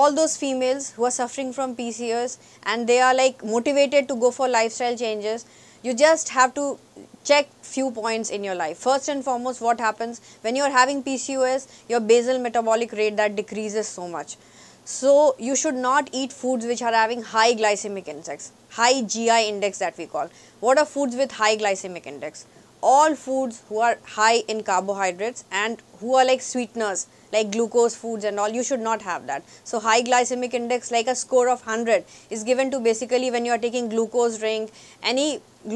all those females who are suffering from PCOS and they are like motivated to go for lifestyle changes, you just have to check few points in your life. First and foremost, what happens when you are having PCOS, your basal metabolic rate that decreases so much. So you should not eat foods which are having high glycemic index, high GI index that we call. What are foods with high glycemic index? All foods who are high in carbohydrates and who are like sweeteners, like glucose foods and all, you should not have that. So high glycemic index, like a score of 100 is given to basically when you are taking glucose drink, any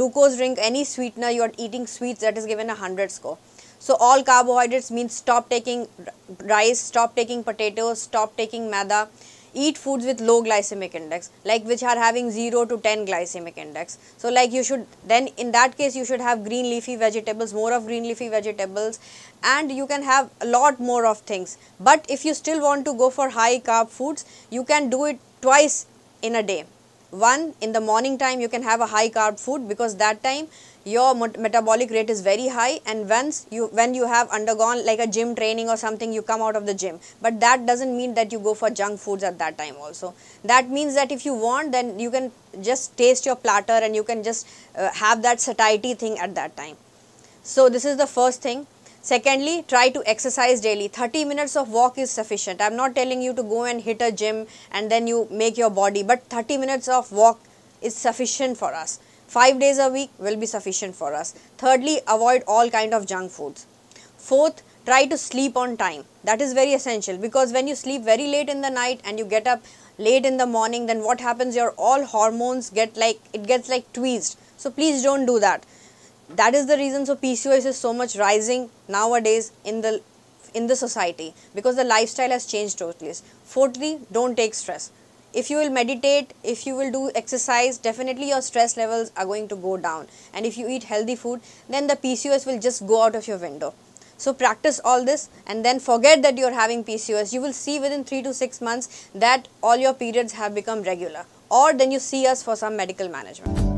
sweetener, you are eating sweets, that is given a 100 score. So all carbohydrates means stop taking rice, stop taking potatoes, stop taking maida. Eat foods with low glycemic index, like which are having 0 to 10 glycemic index. So like you should, then in that case you should have green leafy vegetables, more of green leafy vegetables, and you can have a lot more of things. But if you still want to go for high carb foods, you can do it twice in a day. One, in the morning time you can have a high carb food, because that time your metabolic rate is very high, and when you have undergone like a gym training or something, you come out of the gym. But that doesn't mean that you go for junk foods at that time also. That means that if you want, then you can just taste your platter and you can just have that satiety thing at that time. So this is the first thing. Secondly, try to exercise daily. 30 minutes of walk is sufficient. I am not telling you to go and hit a gym and then you make your body, but 30 minutes of walk is sufficient for us. 5 days a week will be sufficient for us. Thirdly, avoid all kind of junk foods. Fourth, try to sleep on time. That is very essential, because when you sleep very late in the night and you get up late in the morning, then what happens, your all hormones gets like tweezed. So please don't do that. That is the reason so PCOS is so much rising nowadays in the society, because the lifestyle has changed totally. Fourthly, don't take stress. If you will meditate, if you will do exercise, definitely your stress levels are going to go down. And if you eat healthy food, then the PCOS will just go out of your window. So practice all this and then forget that you are having PCOS. You will see within 3 to 6 months that all your periods have become regular, or then you see us for some medical management.